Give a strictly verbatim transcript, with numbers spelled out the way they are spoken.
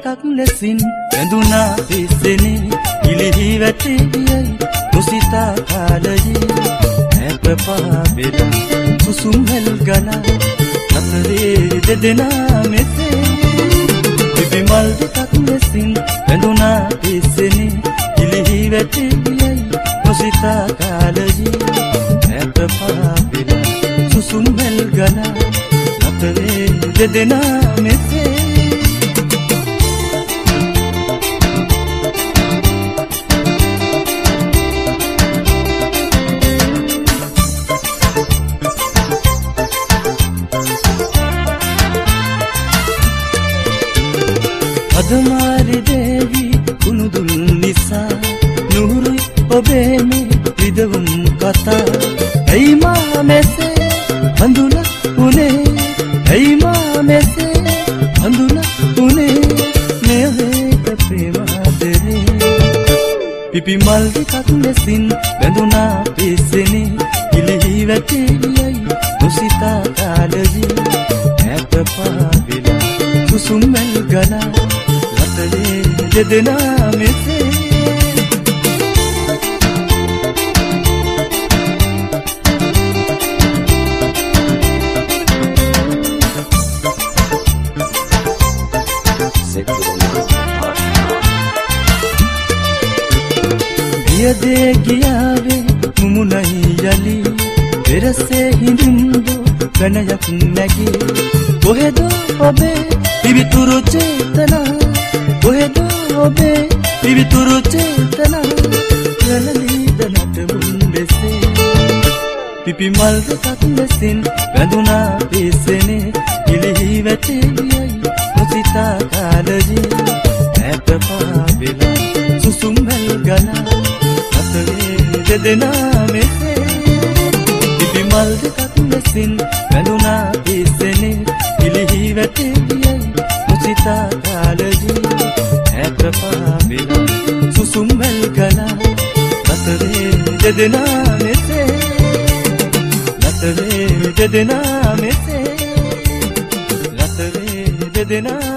දෙකක් ලෙසින් බැඳුනා පිස්සෙනේ ඉලිහි වැටෙවියයි නොසිතා කාලයේ ඇප පාබෙලා සුසුම් හෙල් ගලා අතරේ දෙදෙනා මෙසේ පිපි මල් දෙකක් ලෙසින් බැඳුනා පිස්සෙනේ ඉලිහි වැටෙවියයි නොසිතා කාලයේ ඇප පාබෙලා සුසුම් හෙල් ගලා අතරේ දෙදෙනා මෙසේ අදමාරි දේවි කුණුදුන් නිසා නුහුරුයි ඔබේ මේ විදවුම් කතා ඇයි මා මෙසේ හඳුනා උනේ ඇයි මා මෙසේ හඳුනා උනේ මේ වේක ප්‍රේමාදරේ පිපි මල් දෙකක් ලෙසින් බැඳුනා පිස්සෙනේ ඉලිහි වැටෙවියයි නොසිතා කාලයේ ඇප පාබෙලා සුසුම් මල් ගලා අතරේ දෙදෙනා මෙසේ ගියදේ ගියාවේ මුමුණයි යලි පෙරසේ හිඳින්දෝ ගණයක් නැගී කොහෙද ඔබේ පිවිතුරු චේතනා කොහෙද ඔබේ පිවිතුරු චේතනා ගලලීද නටමුන් දෙසේ පිපි මල් දෙකක් ලෙසින් බැඳුනා පිස්සෙනේ ඉලිහි වැටෙවියයි නොසිතා කාලයේ ඇප පාබෙලා සුසුම් හෙල් ගලා අතරේ දෙදෙනා මෙසේ පිපි මල් දෙකක් ලෙසින් බැඳුනා පිස්සෙනේ ඉලිහි වැටෙවියයි නොසිතා කාලයේ ඇප පාබෙලා සුසුම් හෙල් ගලා අතරේ දෙදෙනා මෙසේ අතරේ දෙදෙනා මෙසේ අතරේ දෙදෙනා